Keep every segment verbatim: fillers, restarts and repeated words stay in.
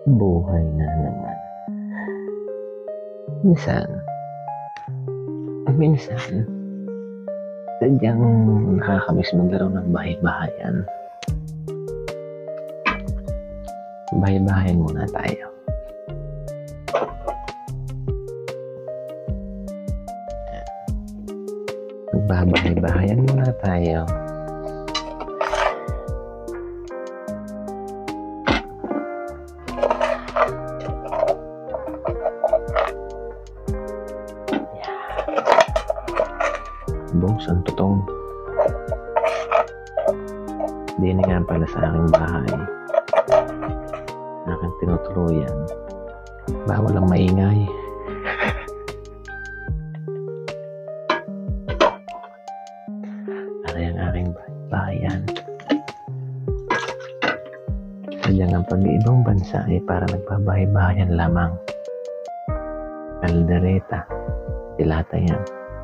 Buhay na naman. Minsan, minsan, sadyang nakakamiss maglaro ng bahay-bahayan. Bahay-bahayan muna tayo. Magbabahay-bahayan muna tayo. Boss, ang totong di na nga pala sa aking bahay, sa aking tinutuluyan. Bawal ang maingay. Ano yung aking bayan? Sadyang ang pag-iibang bansa ay para nagbabahay-bahayan lamang. Kaldereta, dilata yan.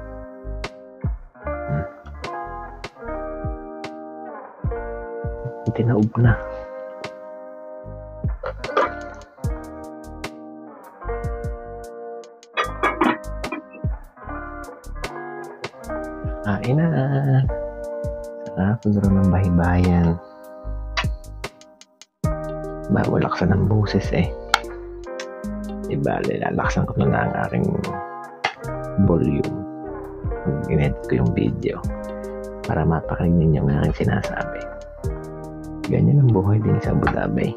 Tinaob na. Kain na. Sarap maglaro ng bahay-bahayan. Bawal laksan ng boses eh. Diba, lalaksan ko na ang aking volume pag in-edit ko yung video para mapakinggan ninyo ang aking sinasabi. Ganyan ang buhay din sa Abu Dhabi.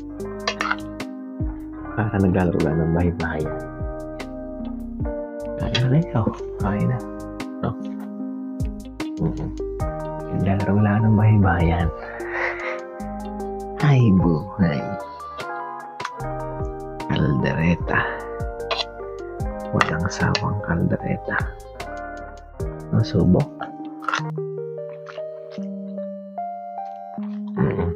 Para naglalaro lang ng bahay-bahayan. Kain na kayo. Kain na. No? Mm-hmm. Naglalaro lang ng bahay-bahayan. Ay, buhay. Kaldereta. Walang sawang kaldereta. Masubok. Mm-hmm.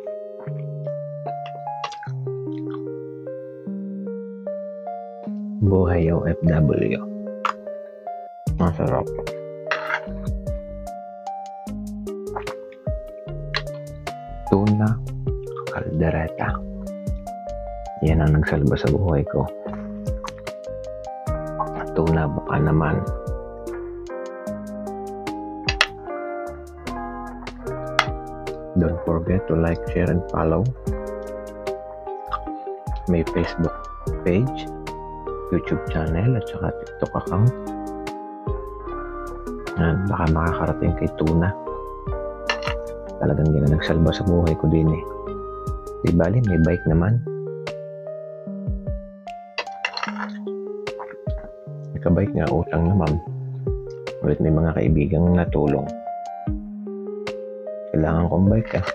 Buhay O F W. Masarap. Tuna, kaldereta. Yan ang nagsalba sa buhay ko. Tuna baka naman. Don't forget to like, share, and follow. May Facebook page, YouTube channel, at saka TikTok account. Yan, baka makakarating kay Tuna. Talagang yun ang nagsalba sa buhay ko din eh. Di bali, may bike naman. Nagka-bike nga, utang naman. Ulit may mga kaibigang natulong. Kailangan kong bike ah.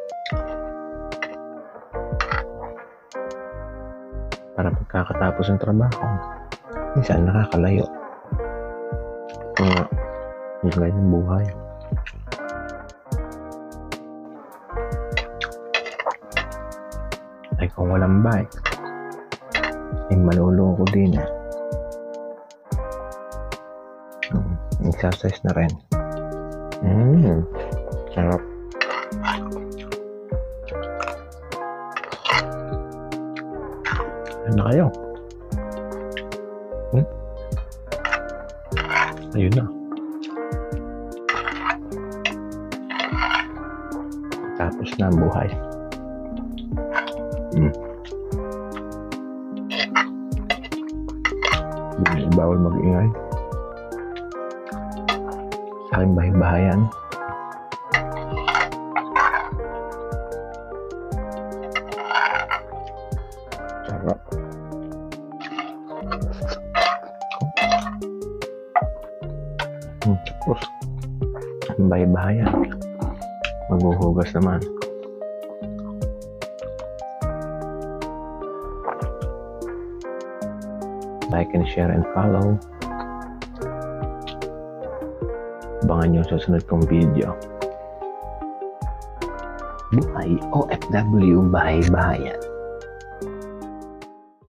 Para pagkakatapos ng trabaho, minsan nakakalayo. Kung yung ganyan buhay. Ay kung walang bike, ay maluloko din ah. Hmm, exercise na rin. Hmm, sarap. Ano na kayo? Hmm? Ayun na. Tapos na ang buhay. Hmm. Bawal mag-ingay. Sa aking bahay-bahayan. Sarap. Hmm, tapos bahay-bahayan. Maghuhugas naman. Like and share and follow. Abangan nyo sa susunod kong video. Buhay O F W, bahay-bahayan.